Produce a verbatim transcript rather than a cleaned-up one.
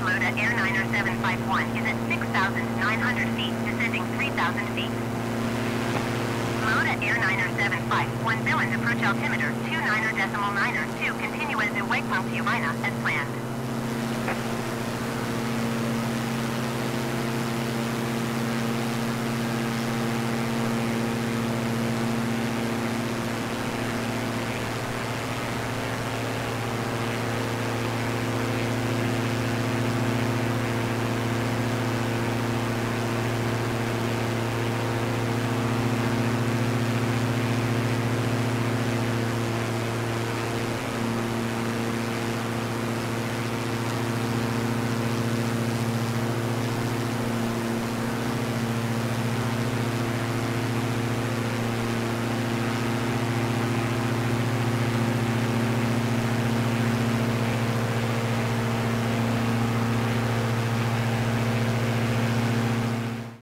Mode at Air niner seven five one is at six thousand nine hundred feet, descending three thousand feet. Mode at Air niner seven five one, Billund approach altimeter two niner decimal niner two, continue as the waypoint to Uvina as planned.